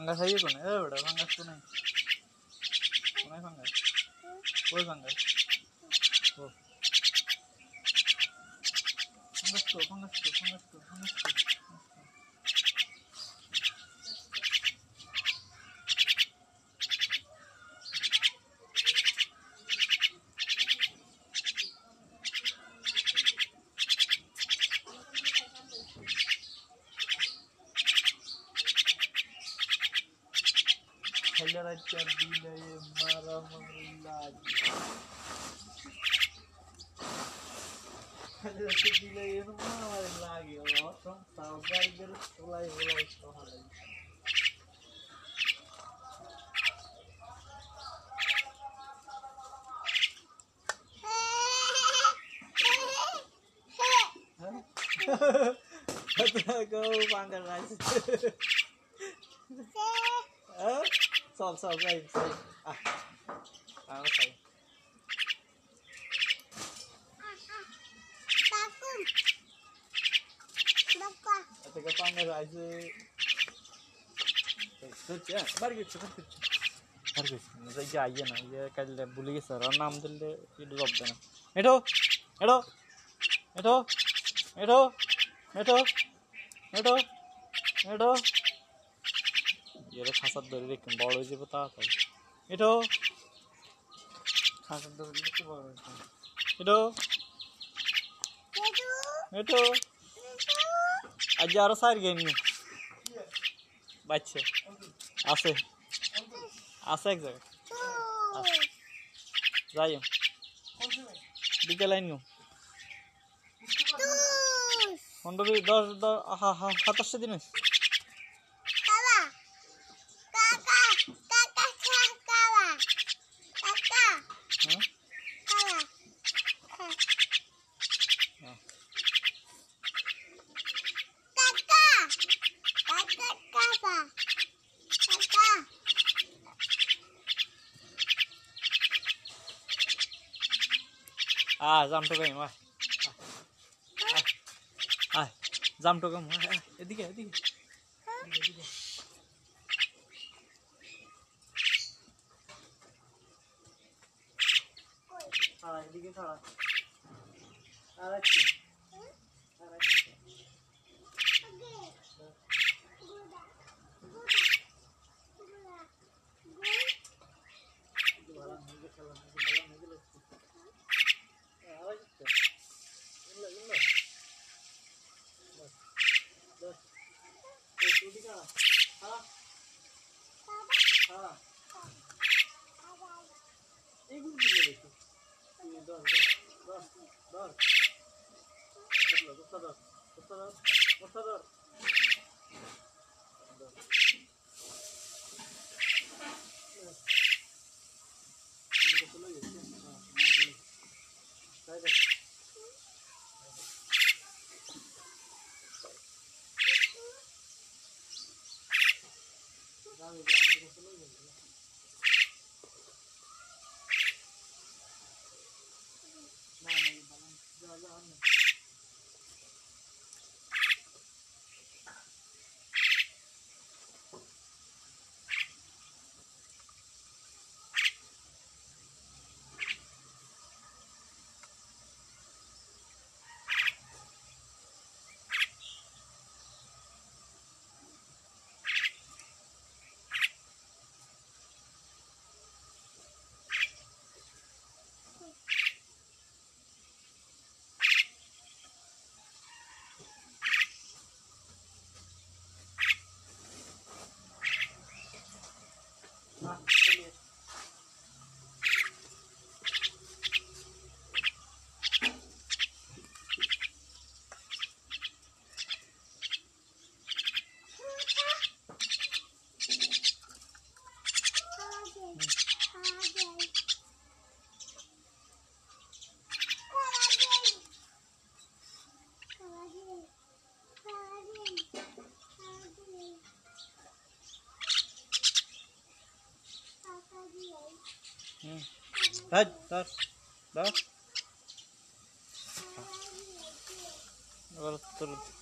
Fungus আইয়ে কোনে এ বড় ফাঙ্গাস কোনে কোনে ফাঙ্গাস ওই ফাঙ্গাস ও fungus Helera chardile maramullah. Helera chardile maramullah. Awesome. Saudar bir olay sohalay. Go panggil rice. Sob right. Say. Ate ka panggil rice. Such ya. Bargit. मुझे क्या आइए ना ये कल भूल गए सर नाम दिल्ले ये ड्रॉप देना एटो ये रे खासा दरी रे कम बॉल होजे बता था एटो खासा दरी रे बॉल एटो आज यार साइड गेम नहीं बच्चे आसे एक जगह जाइए बिकेल आइन पंद्रह 10 दिन जाम तो गई जाम तो कम एदिके एदिके खड़ा Dah.